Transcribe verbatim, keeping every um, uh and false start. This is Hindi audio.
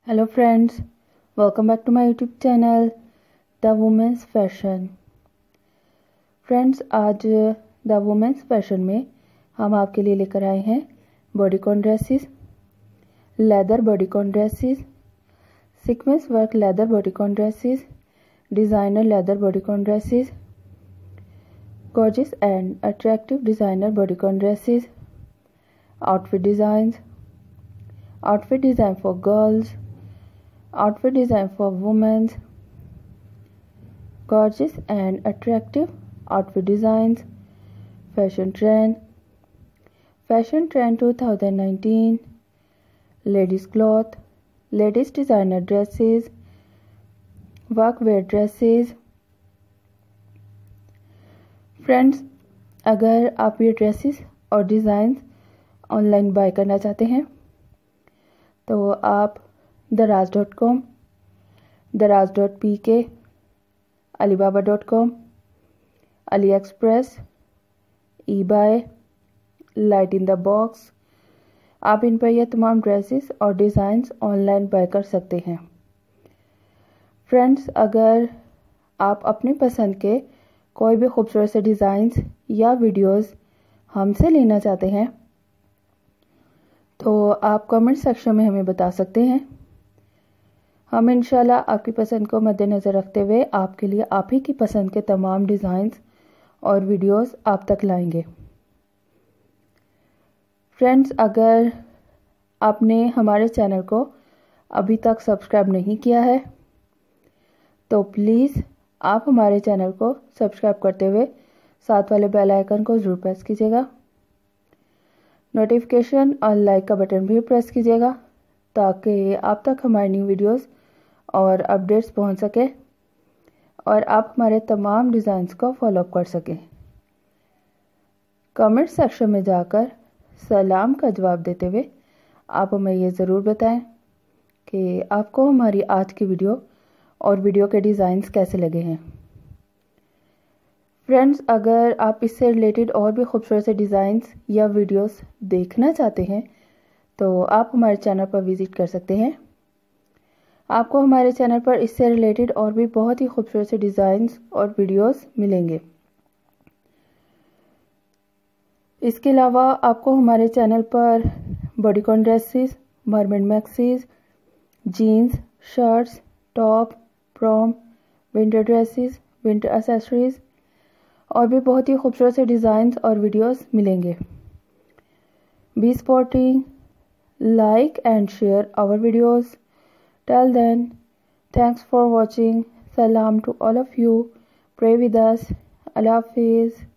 Hello friends, welcome back to my YouTube channel the women's fashion. Friends, आज द वुमेंस फैशन में हम आपके लिए लेकर आए हैं bodycon dresses, leather bodycon dresses, sequins work leather bodycon dresses, designer leather bodycon dresses, gorgeous and attractive designer bodycon dresses, outfit designs, outfit design for girls, outfit design for women, gorgeous and attractive outfit designs, fashion trend, fashion trend twenty nineteen, ladies cloth, ladies designer dresses, workwear dresses। Friends, अगर आप ये ड्रेसेस और डिज़ाइंस ऑनलाइन बाय करना चाहते हैं तो आप Daraz dot com, Daraz dot P K, Alibaba dot com, AliExpress, eBay, light in the box, आप इन पर यह तमाम ड्रेसेस और डिज़ाइंस ऑनलाइन बाय कर सकते हैं। फ्रेंड्स, अगर आप अपनी पसंद के कोई भी खूबसूरत से डिज़ाइंस या वीडियोस हमसे लेना चाहते हैं तो आप कमेंट सेक्शन में हमें बता सकते हैं। हम इंशाल्लाह आपकी पसंद को मद्देनज़र रखते हुए आपके लिए आप ही की पसंद के तमाम डिज़ाइंस और वीडियोस आप तक लाएंगे। फ्रेंड्स, अगर आपने हमारे चैनल को अभी तक सब्सक्राइब नहीं किया है तो प्लीज़ आप हमारे चैनल को सब्सक्राइब करते हुए साथ वाले बेल आइकन को ज़रूर प्रेस कीजिएगा। नोटिफिकेशन और लाइक का बटन भी प्रेस कीजिएगा ताकि आप तक हमारी न्यू वीडियोस और अपडेट्स पहुंच सके और आप हमारे तमाम डिज़ाइंस को फॉलो अप कर सकें। कमेंट सेक्शन में जाकर सलाम का जवाब देते हुए आप हमें ये ज़रूर बताएं कि आपको हमारी आज की वीडियो और वीडियो के डिज़ाइंस कैसे लगे हैं। फ्रेंड्स, अगर आप इससे रिलेटेड और भी खूबसूरत से डिज़ाइंस या वीडियोस देखना चाहते हैं तो आप हमारे चैनल पर विज़िट कर सकते हैं। आपको हमारे चैनल पर इससे रिलेटेड और भी बहुत ही खूबसूरत से डिज़ाइंस और वीडियोस मिलेंगे। इसके अलावा आपको हमारे चैनल पर bodycon dresses, mermaid maxis, jeans, shirts, top, prom, winter dresses, winter accessories और भी बहुत ही खूबसूरत से डिज़ाइंस और वीडियोस मिलेंगे। Be supporting, like and share our videos. Till then, thanks for watching. सलाम to all of you. Pray with us. अल्लाह हाफिज़।